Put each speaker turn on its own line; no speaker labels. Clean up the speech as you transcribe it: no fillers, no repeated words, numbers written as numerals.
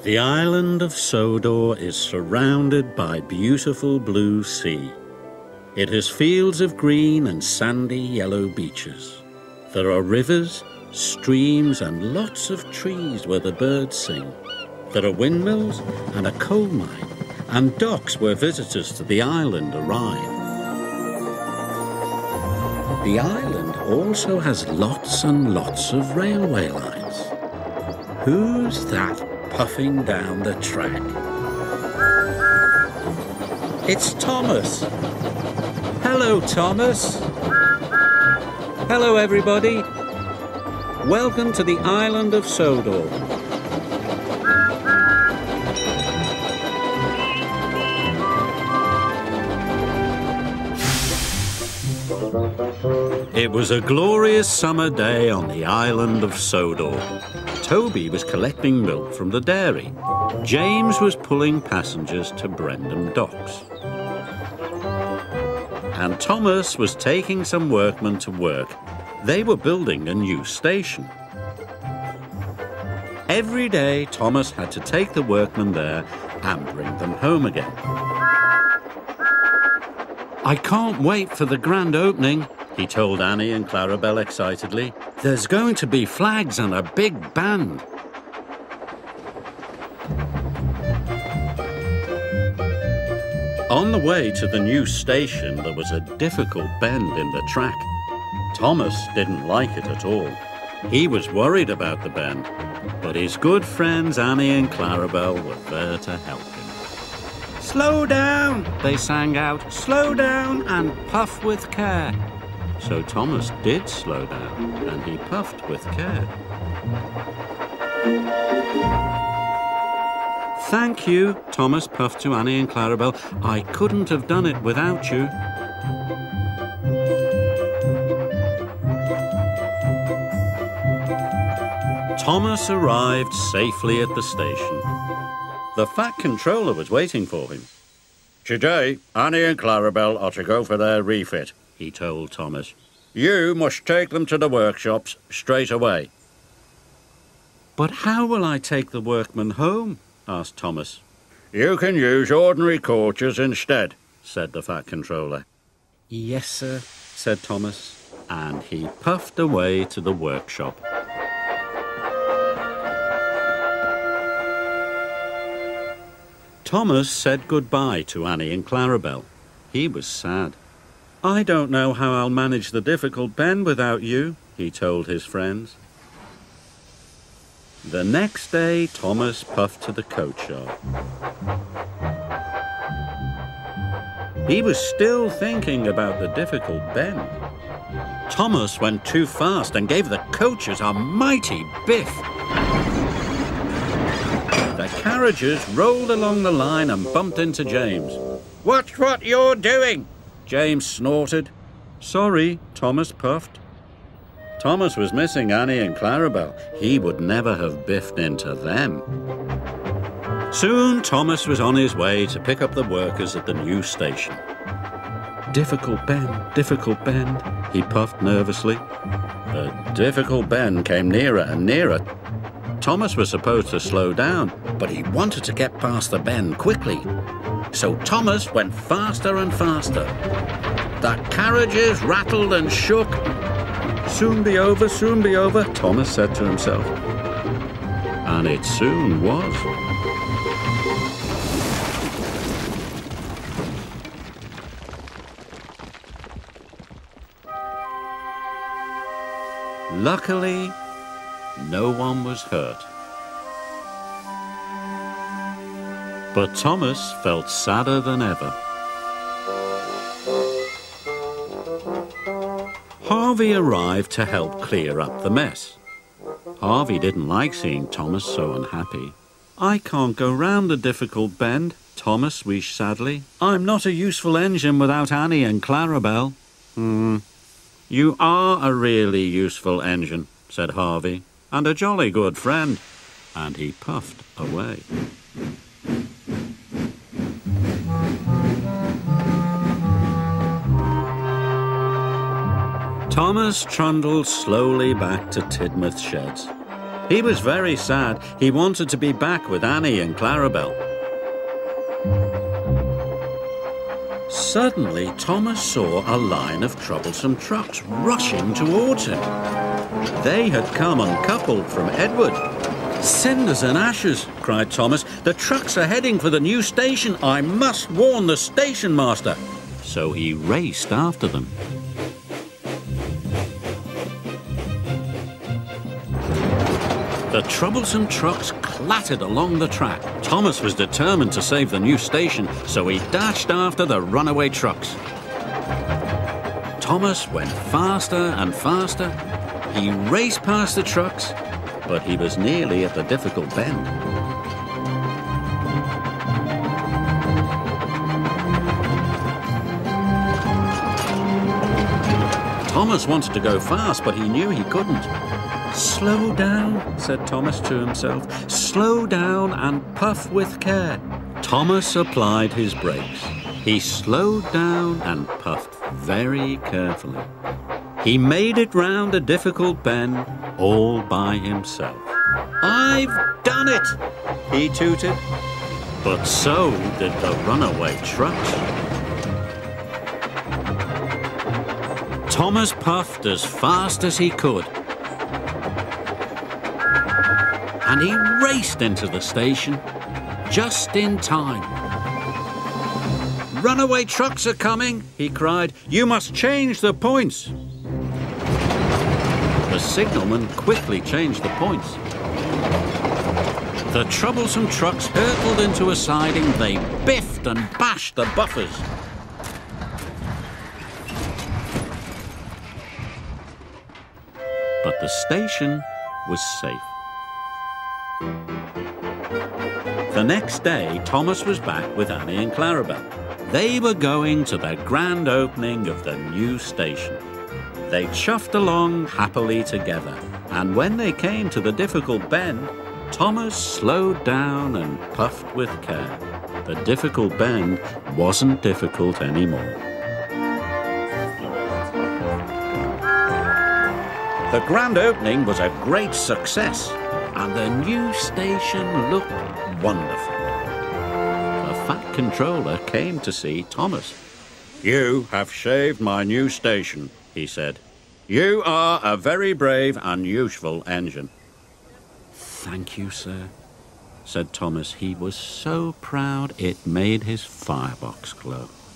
The island of Sodor is surrounded by beautiful blue sea. It has fields of green and sandy yellow beaches. There are rivers, streams and lots of trees where the birds sing. There are windmills and a coal mine and docks where visitors to the island arrive. The island also has lots and lots of railway lines. Who's that puffing down the track? It's Thomas. Hello, Thomas. Hello, everybody. Welcome to the island of Sodor. It was a glorious summer day on the island of Sodor. Toby was collecting milk from the dairy. James was pulling passengers to Brendam Docks. And Thomas was taking some workmen to work. They were building a new station. Every day, Thomas had to take the workmen there and bring them home again. I can't wait for the grand opening, he told Annie and Clarabel excitedly. There's going to be flags and a big band. On the way to the new station, there was a difficult bend in the track. Thomas didn't like it at all. He was worried about the bend, but his good friends Annie and Clarabel were there to help him. Slow down, they sang out. Slow down and puff with care. So Thomas did slow down, and he puffed with care. Thank you, Thomas puffed to Annie and Clarabel. I couldn't have done it without you. Thomas arrived safely at the station. The Fat Controller was waiting for him. Today, Annie and Clarabel are to go for their refit, he told Thomas. You must take them to the workshops straight away. But how will I take the workmen home? Asked Thomas. You can use ordinary coaches instead, said the Fat Controller. Yes, sir, said Thomas, and he puffed away to the workshop. Thomas said goodbye to Annie and Clarabel. He was sad. I don't know how I'll manage the difficult bend without you, he told his friends. The next day, Thomas puffed to the coach yard. He was still thinking about the difficult bend. Thomas went too fast and gave the coaches a mighty biff. The carriages rolled along the line and bumped into James. Watch what you're doing, James snorted. Sorry, Thomas puffed. Thomas was missing Annie and Clarabel. He would never have biffed into them. Soon Thomas was on his way to pick up the workers at the new station. Difficult bend, he puffed nervously. The difficult bend came nearer and nearer. Thomas was supposed to slow down, but he wanted to get past the bend quickly. So Thomas went faster and faster. The carriages rattled and shook. Soon be over, Thomas said to himself. And it soon was. Luckily, no one was hurt. But Thomas felt sadder than ever. Harvey arrived to help clear up the mess. Harvey didn't like seeing Thomas so unhappy. I can't go round the difficult bend, Thomas wished sadly. I'm not a useful engine without Annie and Clarabel. You are a really useful engine, said Harvey, and a jolly good friend. And he puffed away. Thomas trundled slowly back to Tidmouth Sheds. He was very sad. He wanted to be back with Annie and Clarabel. Suddenly, Thomas saw a line of troublesome trucks rushing towards him. They had come uncoupled from Edward. "Cinders and ashes," cried Thomas. "The trucks are heading for the new station. I must warn the station master." So he raced after them. The troublesome trucks clattered along the track. Thomas was determined to save the new station, so he dashed after the runaway trucks. Thomas went faster and faster. He raced past the trucks, but he was nearly at the difficult bend. Thomas wanted to go fast, but he knew he couldn't. "Slow down," said Thomas to himself. "Slow down and puff with care." Thomas applied his brakes. He slowed down and puffed very carefully. He made it round a difficult bend all by himself. "I've done it," he tooted. But so did the runaway trucks. Thomas puffed as fast as he could, and he raced into the station just in time. "Runaway trucks are coming," he cried. "You must change the points." The signalman quickly changed the points. The troublesome trucks hurtled into a siding. They biffed and bashed the buffers. But the station was safe. The next day, Thomas was back with Annie and Clarabel. They were going to the grand opening of the new station. They chuffed along happily together, and when they came to the difficult bend, Thomas slowed down and puffed with care. The difficult bend wasn't difficult anymore. The grand opening was a great success, and the new station looked wonderful. The Fat Controller came to see Thomas. "You have shaved my new station," he said. "You are a very brave and useful engine." "Thank you, sir," said Thomas. He was so proud it made his firebox glow.